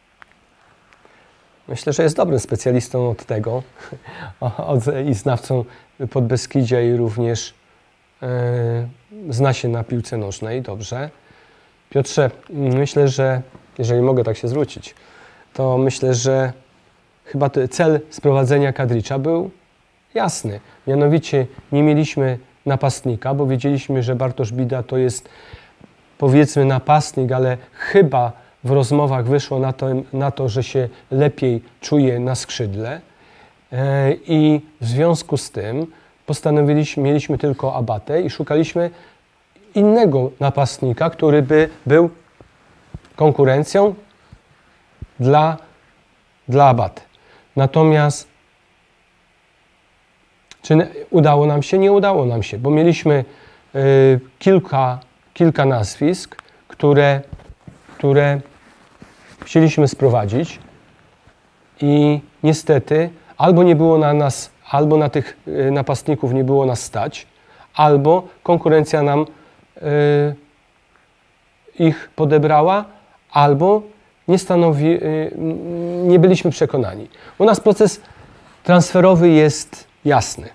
Myślę, że jest dobrym specjalistą od tego i znawcą Podbeskidzia i również zna się na piłce nożnej dobrze. Piotrze, myślę, że jeżeli mogę tak się zwrócić, to myślę, że chyba cel sprowadzenia Kadricza był jasny. Mianowicie nie mieliśmy napastnika, bo wiedzieliśmy, że Bartosz Bida to jest powiedzmy napastnik, ale chyba w rozmowach wyszło na to, że się lepiej czuje na skrzydle i w związku z tym mieliśmy tylko Abatę i szukaliśmy innego napastnika, który by był konkurencją dla Abaty. Natomiast czy udało nam się? Nie udało nam się, bo mieliśmy kilka nazwisk, które chcieliśmy sprowadzić i niestety albo nie było na nas, albo na tych napastników nie było nas stać, albo konkurencja nam ich podebrała, albo nie byliśmy przekonani. U nas proces transferowy jest jasny.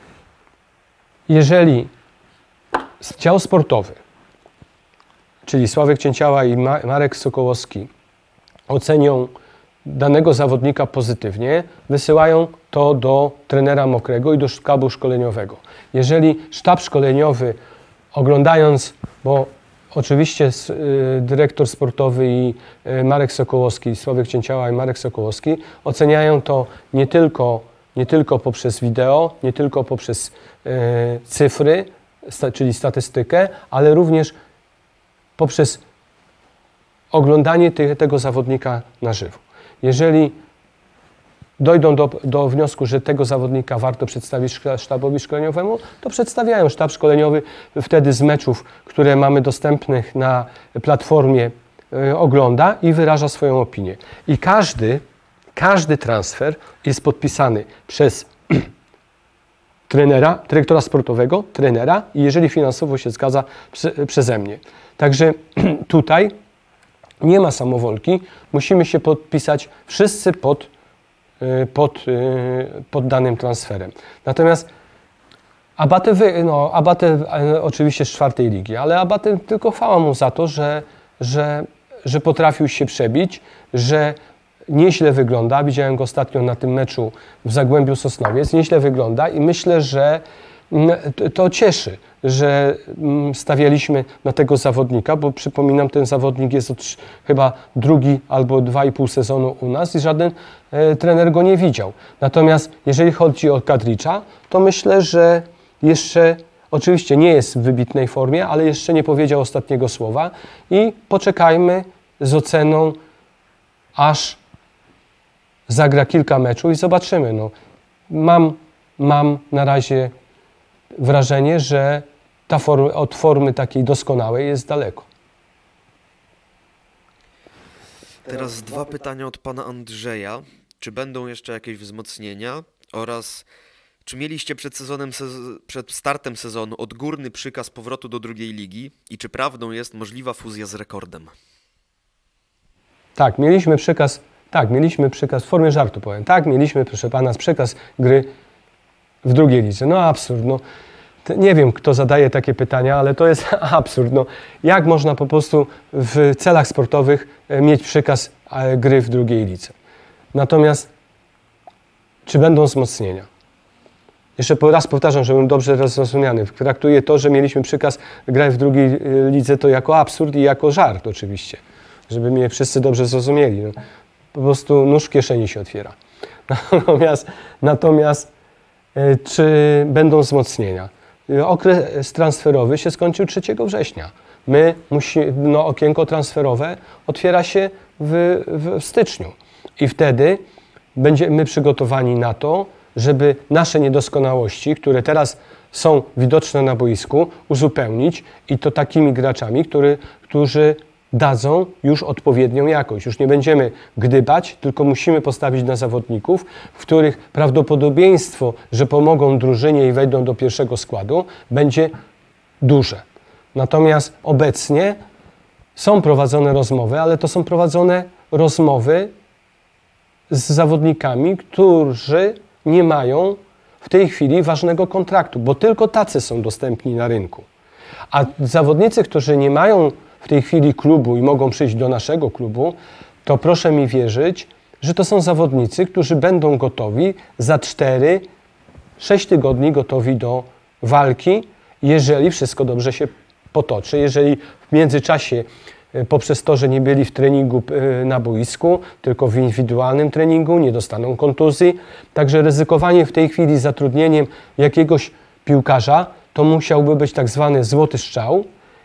Jeżeli dział sportowy, czyli Sławek Cięciała i Marek Sokołowski ocenią danego zawodnika pozytywnie, wysyłają to do trenera Mokrego i do sztabu szkoleniowego. Jeżeli sztab szkoleniowy, oglądając, bo oczywiście dyrektor sportowy i Marek Sokołowski, Sławek Cięciała i Marek Sokołowski oceniają to nie tylko poprzez wideo, nie tylko poprzez cyfry, czyli statystykę, ale również poprzez oglądanie tego zawodnika na żywo. Jeżeli dojdą do wniosku, że tego zawodnika warto przedstawić sztabowi szkoleniowemu, to przedstawiają. Sztab szkoleniowy wtedy z meczów, które mamy dostępnych na platformie, ogląda i wyraża swoją opinię. I każdy transfer jest podpisany przez trenera, dyrektora sportowego, trenera i jeżeli finansowo się zgadza, przeze mnie. Także tutaj nie ma samowolki, musimy się podpisać wszyscy pod danym transferem. Natomiast Abate oczywiście z 4. ligi, ale Abate tylko chwała mu za to, że potrafił się przebić, że nieźle wygląda. Widziałem go ostatnio na tym meczu w Zagłębiu Sosnowiec. Nieźle wygląda i myślę, że to cieszy, że stawialiśmy na tego zawodnika, bo przypominam, ten zawodnik jest chyba 2. albo 2,5 sezonu u nas i żaden trener go nie widział. Natomiast jeżeli chodzi o Kadricza, to myślę, że jeszcze oczywiście nie jest w wybitnej formie, ale jeszcze nie powiedział ostatniego słowa i poczekajmy z oceną, aż zagra kilka meczów i zobaczymy. No, mam na razie wrażenie, że od formy takiej doskonałej jest daleko. Teraz 2 pytania od pana Andrzeja. Czy będą jeszcze jakieś wzmocnienia oraz czy mieliście przed startem sezonu odgórny przykaz powrotu do 2. ligi i czy prawdą jest możliwa fuzja z Rekordem? Tak, mieliśmy przekaz, w formie żartu powiem. Tak, mieliśmy, proszę pana, przekaz gry w 2. lidze. No absurd, no. Nie wiem, kto zadaje takie pytania, ale to jest absurd. No, jak można po prostu w celach sportowych mieć przekaz gry w 2. lidze? Natomiast czy będą wzmocnienia? Jeszcze raz powtarzam, żebym dobrze zrozumiany. Traktuję to, że mieliśmy przykaz grać w 2. lidze, to jako absurd i jako żart oczywiście. Żeby mnie wszyscy dobrze zrozumieli. No, po prostu nóż w kieszeni się otwiera. Natomiast czy będą wzmocnienia? Okres transferowy się skończył 3 września. Okienko transferowe otwiera się w styczniu. I wtedy będziemy przygotowani na to, żeby nasze niedoskonałości, które teraz są widoczne na boisku, uzupełnić i to takimi graczami, którzy dadzą już odpowiednią jakość. Już nie będziemy gdybać, tylko musimy postawić na zawodników, w których prawdopodobieństwo, że pomogą drużynie i wejdą do pierwszego składu, będzie duże. Natomiast obecnie są prowadzone rozmowy, ale to są prowadzone rozmowy z zawodnikami, którzy nie mają w tej chwili ważnego kontraktu, bo tylko tacy są dostępni na rynku. A zawodnicy, którzy nie mają w tej chwili klubu i mogą przyjść do naszego klubu, to proszę mi wierzyć, że to są zawodnicy, którzy będą gotowi za 4-6 tygodni gotowi do walki, jeżeli wszystko dobrze się potoczy, jeżeli w międzyczasie poprzez to, że nie byli w treningu na boisku, tylko w indywidualnym treningu, nie dostaną kontuzji. Także ryzykowanie w tej chwili zatrudnieniem jakiegoś piłkarza to musiałby być tak zwany złoty strzał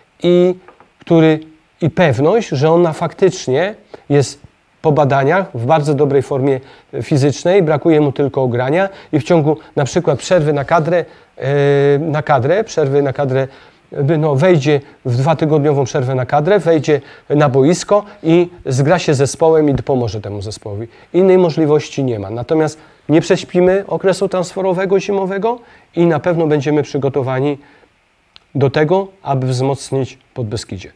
i pewność, że ona faktycznie jest po badaniach w bardzo dobrej formie fizycznej, brakuje mu tylko ogrania i w ciągu na przykład przerwy na kadrę, wejdzie w 2-tygodniową przerwę na kadrę, wejdzie na boisko i zgra się z zespołem i pomoże temu zespołowi. Innej możliwości nie ma. Natomiast nie prześpimy okresu transferowego zimowego i na pewno będziemy przygotowani do tego, aby wzmocnić Podbeskidzie.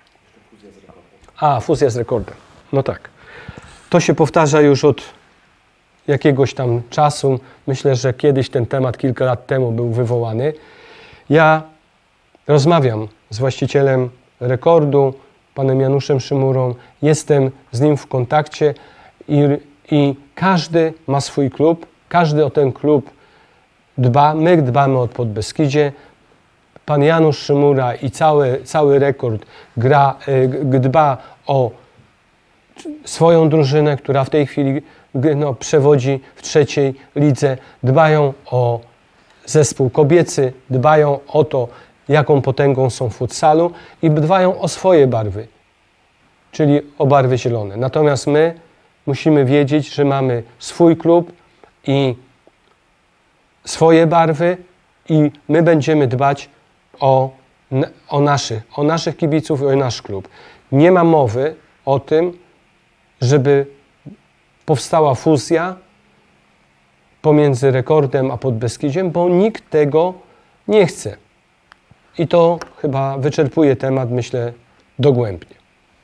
Fuzja z Rekordem. No tak. To się powtarza już od jakiegoś tam czasu. Myślę, że kiedyś ten temat kilka lat temu był wywołany. Ja rozmawiam z właścicielem Rekordu, panem Januszem Szymurą. Jestem z nim w kontakcie i każdy ma swój klub. Każdy o ten klub dba. My dbamy o Podbeskidzie. Pan Janusz Szymura i cały Rekord dba o swoją drużynę, która w tej chwili przewodzi w 3. lidze. Dbają o zespół kobiecy, dbają o to, jaką potęgą są w futsalu i dbają o swoje barwy, czyli o barwy zielone. Natomiast my musimy wiedzieć, że mamy swój klub i swoje barwy i my będziemy dbać o naszych kibiców i o nasz klub. Nie ma mowy o tym, żeby powstała fuzja pomiędzy Rekordem a Podbeskidziem, bo nikt tego nie chce. I to chyba wyczerpuje temat, myślę, dogłębnie.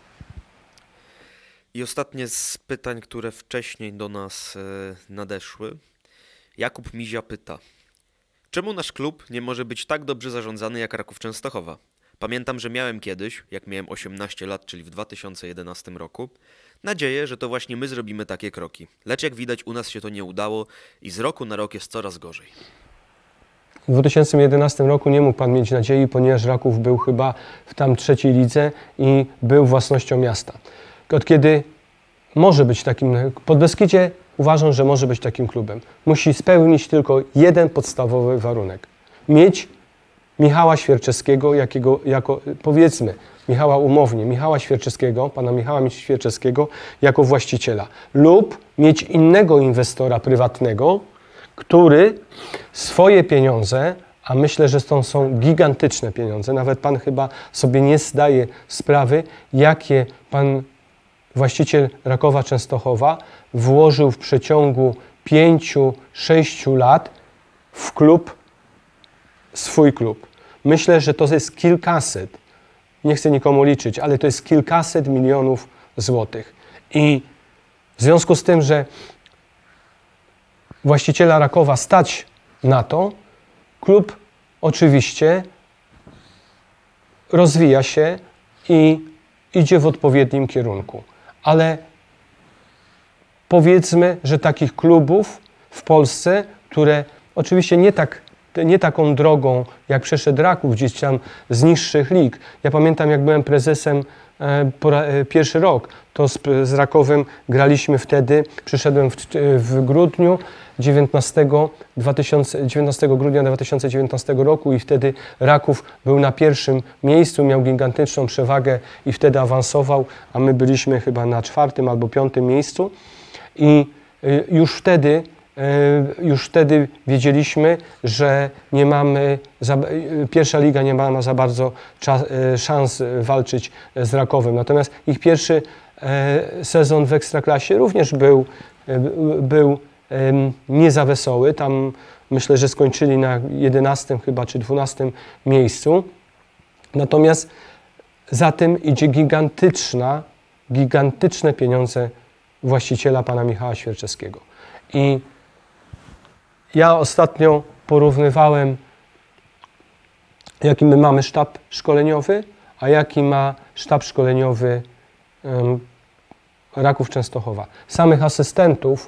I ostatnie z pytań, które wcześniej do nas nadeszły. Jakub Mizia pyta: czemu nasz klub nie może być tak dobrze zarządzany jak Raków Częstochowa? Pamiętam, że miałem kiedyś, jak miałem 18 lat, czyli w 2011 roku, nadzieję, że to właśnie my zrobimy takie kroki. Lecz jak widać, u nas się to nie udało i z roku na rok jest coraz gorzej. W 2011 roku nie mógł Pan mieć nadziei, ponieważ Raków był chyba w tam trzeciej lidze i był własnością miasta. Od kiedy może być takim, Podbeskidzie uważam, że może być takim klubem. Musi spełnić tylko jeden podstawowy warunek. Mieć Michała Świerczewskiego, powiedzmy, Michała Świerczewskiego, pana Michała Świerczewskiego jako właściciela. Lub mieć innego inwestora prywatnego, który swoje pieniądze, a myślę, że to są gigantyczne pieniądze, nawet pan chyba sobie nie zdaje sprawy, jakie pan właściciel Rakowa Częstochowa włożył w przeciągu 5-6 lat w klub, swój klub. Myślę, że to jest kilkaset, nie chcę nikomu liczyć, ale to jest kilkaset milionów złotych. I w związku z tym, że właściciela Rakowa stać na to, klub oczywiście rozwija się i idzie w odpowiednim kierunku. Ale powiedzmy, że takich klubów w Polsce, które oczywiście nie taką drogą, jak przeszedł Raków, gdzieś tam z niższych lig. Ja pamiętam, jak byłem prezesem pierwszy rok, to z Rakowem graliśmy wtedy, przyszedłem w grudniu 19 grudnia 2019 roku i wtedy Raków był na pierwszym miejscu, miał gigantyczną przewagę i wtedy awansował, a my byliśmy chyba na 4. albo 5. miejscu i już wtedy wiedzieliśmy, że nie mamy, pierwsza liga nie ma za bardzo szans walczyć z Rakowem. Natomiast ich pierwszy sezon w Ekstraklasie również był nie za wesoły. Tam myślę, że skończyli na 11. chyba czy 12. miejscu. Natomiast za tym idzie gigantyczne pieniądze właściciela pana Michała Świerczewskiego. I ja ostatnio porównywałem, jaki my mamy sztab szkoleniowy, a jaki ma sztab szkoleniowy Raków Częstochowa. Samych asystentów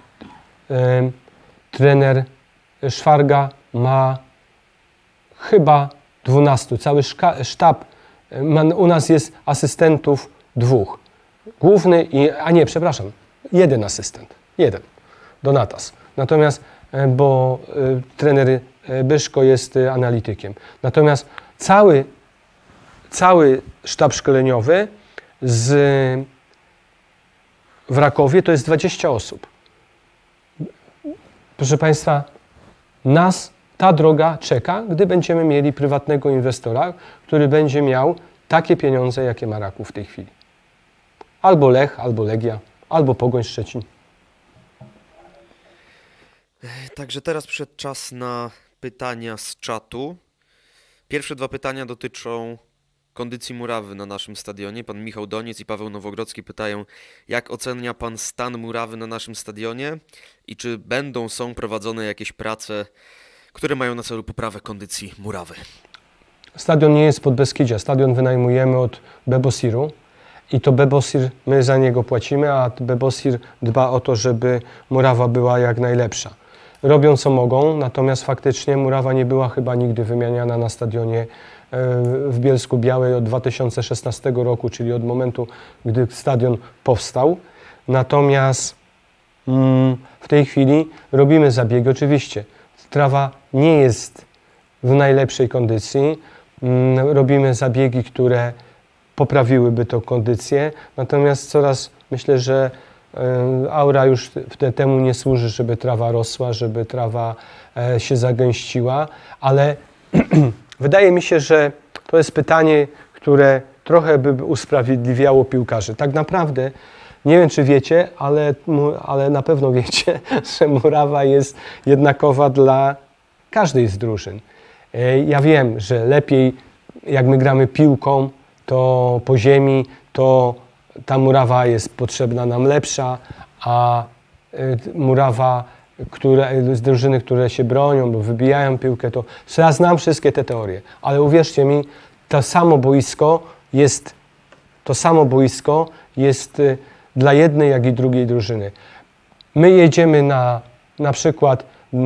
trener Szwarga ma chyba 12. Cały sztab, u nas jest asystentów 2. Główny jeden asystent. Donatas. Natomiast, bo trener Byszko jest analitykiem. Natomiast cały sztab szkoleniowy w Rakowie to jest 20 osób. Proszę Państwa, nas ta droga czeka, gdy będziemy mieli prywatnego inwestora, który będzie miał takie pieniądze, jakie ma Raków w tej chwili. Albo Lech, albo Legia, albo Pogoń Szczecin. Także teraz przyszedł czas na pytania z czatu. Pierwsze 2 pytania dotyczą kondycji murawy na naszym stadionie. Pan Michał Doniec i Paweł Nowogrodzki pytają, jak ocenia Pan stan murawy na naszym stadionie i czy są prowadzone jakieś prace, które mają na celu poprawę kondycji murawy? Stadion nie jest Podbeskidzia. Stadion wynajmujemy od Bebosiru i to Bebosir, my za niego płacimy, a Bebosir dba o to, żeby murawa była jak najlepsza. Robią co mogą, natomiast faktycznie murawa nie była chyba nigdy wymieniana na stadionie w Bielsku Białej od 2016 roku, czyli od momentu, gdy stadion powstał. Natomiast w tej chwili robimy zabiegi. Oczywiście trawa nie jest w najlepszej kondycji. Robimy zabiegi, które poprawiłyby tą kondycję. Natomiast myślę, że Aura już temu nie służy, żeby trawa rosła, żeby trawa się zagęściła, ale wydaje mi się, że to jest pytanie, które trochę by usprawiedliwiało piłkarzy. Tak naprawdę, nie wiem czy wiecie, ale na pewno wiecie, że murawa jest jednakowa dla każdej z drużyn. Ja wiem, że lepiej jak my gramy piłką, to po ziemi, to ta murawa jest potrzebna nam lepsza, a murawa, z drużyny, które się bronią lub wybijają piłkę, to ja znam wszystkie te teorie, ale uwierzcie mi, to samo boisko jest dla jednej, jak i drugiej drużyny. My jedziemy na przykład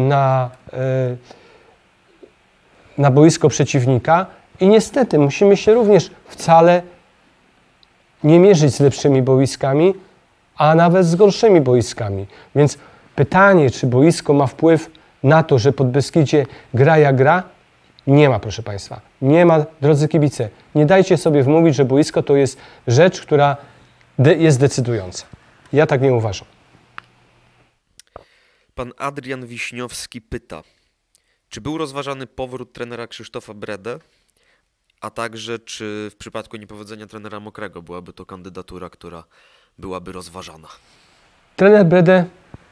na boisko przeciwnika i niestety musimy się również wcale nie mierzyć z lepszymi boiskami, a nawet z gorszymi boiskami. Więc pytanie, czy boisko ma wpływ na to, że Podbeskidzie gra jak gra? Nie ma, proszę Państwa. Nie ma, drodzy kibice. Nie dajcie sobie wmówić, że boisko to jest rzecz, która jest decydująca. Ja tak nie uważam. Pan Adrian Wiśniowski pyta, czy był rozważany powrót trenera Krzysztofa Bredę, a także czy w przypadku niepowodzenia trenera Mokrego byłaby to kandydatura, która byłaby rozważana? Trener Bredę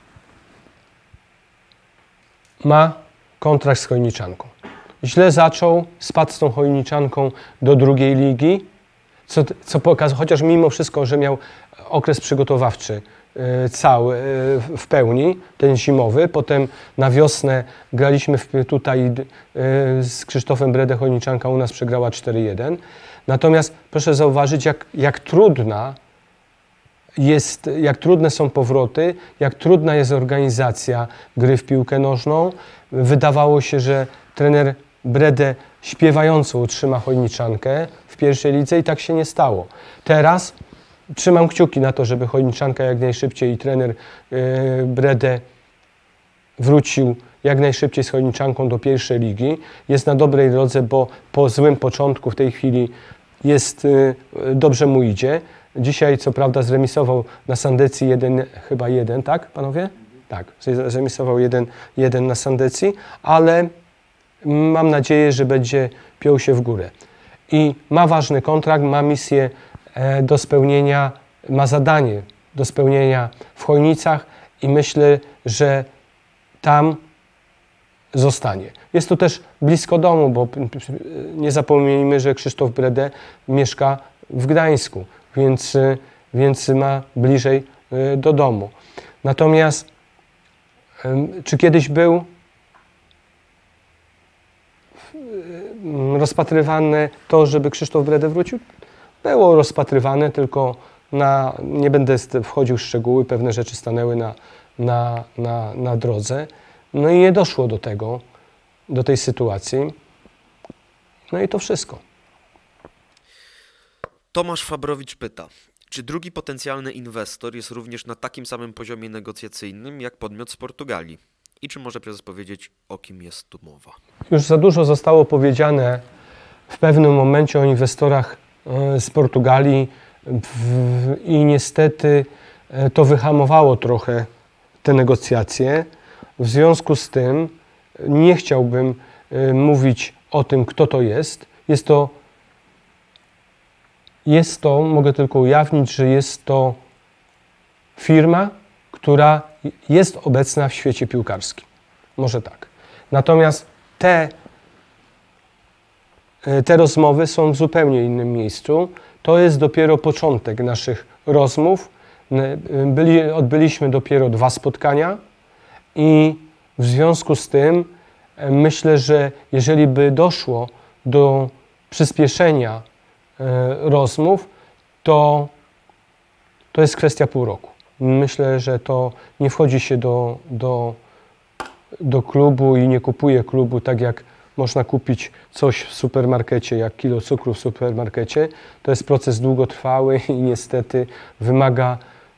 ma kontrakt z Chojniczanką. Źle zaczął, spadł z tą Chojniczanką do drugiej ligi, co pokazuje, chociaż mimo wszystko, że miał okres przygotowawczy cały w pełni, ten zimowy. Potem na wiosnę graliśmy tutaj z Krzysztofem Bredę, Chojniczanka u nas przegrała 4-1. Natomiast proszę zauważyć, jak trudne są powroty, jak trudna jest organizacja gry w piłkę nożną. Wydawało się, że trener Bredę śpiewająco utrzyma Chojniczankę w pierwszej lidze i tak się nie stało. Teraz trzymam kciuki na to, żeby Chojniczanka jak najszybciej i trener Bredę wrócił jak najszybciej z Chojniczanką do pierwszej ligi. Jest na dobrej drodze, bo po złym początku w tej chwili dobrze mu idzie. Dzisiaj co prawda zremisował na Sandecji 1, tak panowie? Tak, zremisował 1 na Sandecji, ale mam nadzieję, że będzie piął się w górę. I ma ważny kontrakt, ma misję do spełnienia, ma zadanie do spełnienia w Chojnicach i myślę, że tam zostanie. Jest to też blisko domu, bo nie zapomnijmy, że Krzysztof Bredę mieszka w Gdańsku, więc ma bliżej do domu. Natomiast czy kiedyś był rozpatrywane to, żeby Krzysztof Bredę wrócił? Było rozpatrywane, tylko nie będę wchodził w szczegóły, pewne rzeczy stanęły na drodze. No i nie doszło do tej sytuacji. No i to wszystko. Tomasz Fabrowicz pyta, czy drugi potencjalny inwestor jest również na takim samym poziomie negocjacyjnym jak podmiot z Portugalii? I czy może prezes powiedzieć, o kim jest tu mowa? Już za dużo zostało powiedziane w pewnym momencie o inwestorach z Portugalii i niestety to wyhamowało trochę te negocjacje. W związku z tym nie chciałbym mówić o tym, kto to jest. Jest to, mogę tylko ujawnić, że jest to firma, która jest obecna w świecie piłkarskim. Może tak. Natomiast te rozmowy są w zupełnie innym miejscu. To jest dopiero początek naszych rozmów. Odbyliśmy dopiero 2 spotkania i w związku z tym myślę, że jeżeli by doszło do przyspieszenia rozmów, to jest kwestia pół roku. Myślę, że to nie wchodzi się do klubu i nie kupuje klubu tak jak można kupić coś w supermarkecie, jak kilo cukru w supermarkecie. To jest proces długotrwały i niestety wymaga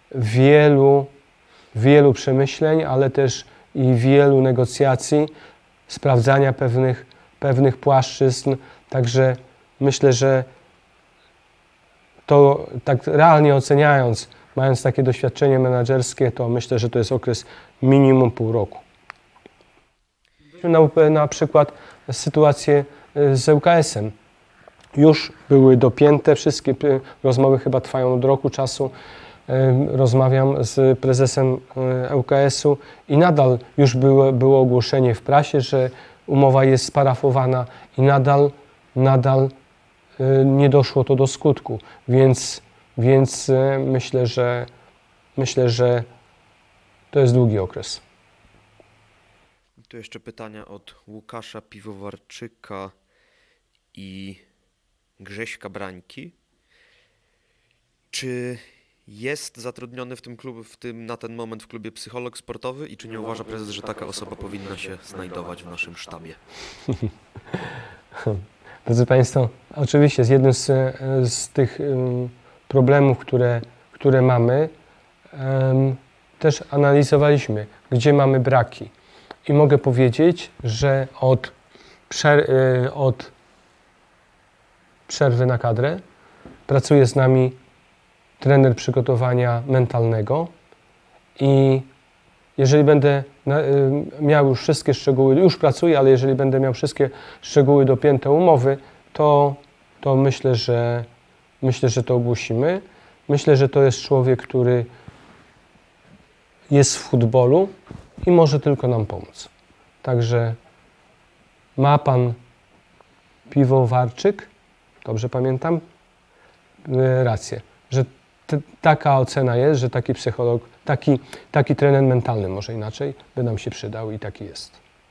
wielu przemyśleń, ale też i wielu negocjacji, sprawdzania pewnych płaszczyzn. Także myślę, że to tak realnie oceniając, mając takie doświadczenie menedżerskie, to myślę, że to jest okres minimum pół roku. Na przykład sytuację z ŁKS-em. Już były dopięte, wszystkie rozmowy chyba trwają od roku czasu. Rozmawiam z prezesem ŁKS-u i nadal już było ogłoszenie w prasie, że umowa jest sparafowana i nadal nie doszło to do skutku, więc myślę, że to jest długi okres. Tu jeszcze pytania od Łukasza Piwowarczyka i Grześka Brańki. Czy jest zatrudniony na ten moment w klubie psycholog sportowy i czy nie uważa prezes, że taka osoba powinna się znajdować w naszym sztabie? Drodzy Państwo, oczywiście z jednym z tych problemów, które mamy, też analizowaliśmy, gdzie mamy braki. I mogę powiedzieć, że od przerwy na kadrę pracuje z nami trener przygotowania mentalnego i jeżeli będę miał już wszystkie szczegóły, już pracuję, ale jeżeli będę miał wszystkie szczegóły dopięte umowy, to myślę, że to ogłosimy. Myślę, że to jest człowiek, który jest w futbolu i może tylko nam pomóc. Także ma pan Piwowarczyk, dobrze pamiętam, rację, że taka ocena jest, że taki psycholog, taki trener mentalny może inaczej by nam się przydał i taki jest.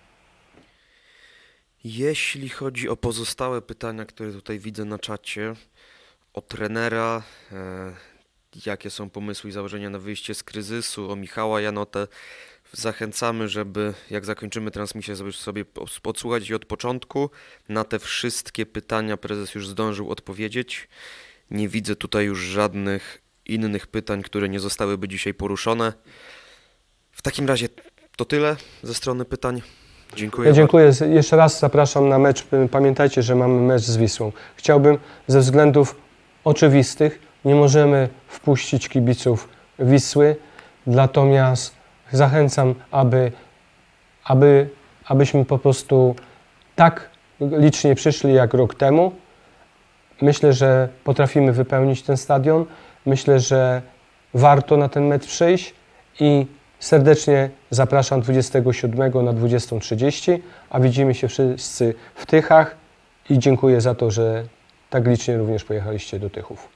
Jeśli chodzi o pozostałe pytania, które tutaj widzę na czacie, o trenera, jakie są pomysły i założenia na wyjście z kryzysu, o Michała Janotę, zachęcamy, żeby jak zakończymy transmisję, sobie podsłuchać i od początku. Na te wszystkie pytania prezes już zdążył odpowiedzieć. Nie widzę tutaj już żadnych innych pytań, które nie zostałyby dzisiaj poruszone. W takim razie to tyle ze strony pytań. Dziękuję. Ja dziękuję. Jeszcze raz zapraszam na mecz. Pamiętajcie, że mamy mecz z Wisłą. Chciałbym ze względów oczywistych, nie możemy wpuścić kibiców Wisły, natomiast zachęcam, abyśmy po prostu tak licznie przyszli jak rok temu. Myślę, że potrafimy wypełnić ten stadion. Myślę, że warto na ten mecz przyjść i serdecznie zapraszam 27 na 20:30, a widzimy się wszyscy w Tychach i dziękuję za to, że tak licznie również pojechaliście do Tychów.